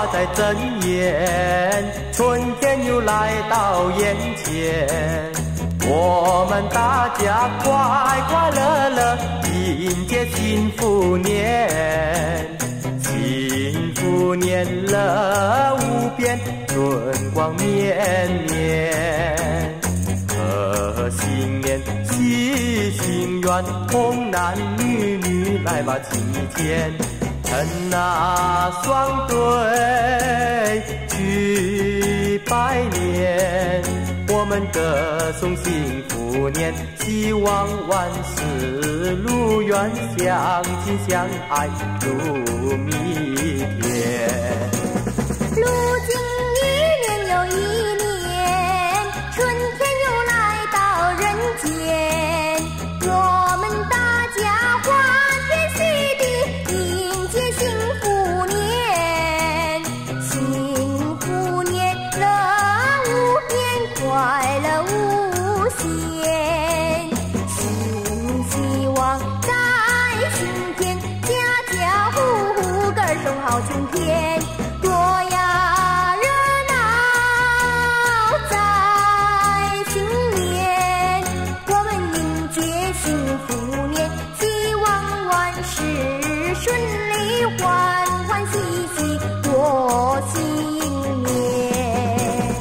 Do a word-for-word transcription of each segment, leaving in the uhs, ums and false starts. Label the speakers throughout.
Speaker 1: 在睁眼，春天又来到眼前。我们大家快快乐乐迎接幸福年，幸福年乐无边，春光绵绵。贺新年，喜心愿，童男女女来把情谊牵。趁那双对去拜年，我们歌颂幸福年，希望万事如愿，相亲相爱如蜜甜。
Speaker 2: 如今一年又一年，春天又来到人间，我们大家欢天喜地迎接幸福年，幸福年乐无边，快乐无限，新希望在心间，家家户户歌颂好春天。多呀热闹在新年，我们迎接幸福年，希望万事顺利，欢欢喜喜过新年。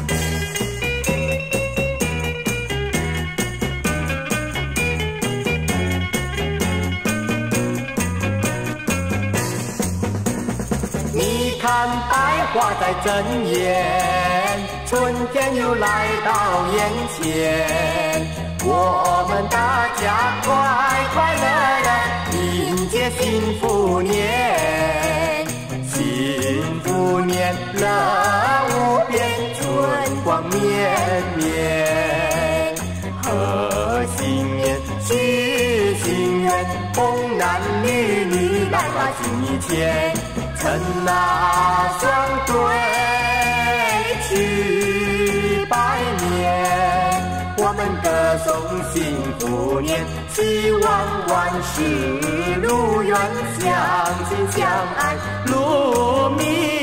Speaker 1: 你看百花在睁眼，春天又来到眼前。我们大家快快乐乐迎接幸福年，幸福年乐无边，春光绵绵。贺新年，许心愿，童男女女来把情谊牵。趁那双对去拜年，我们歌颂幸福年，希望万事如愿，相亲相爱如蜜。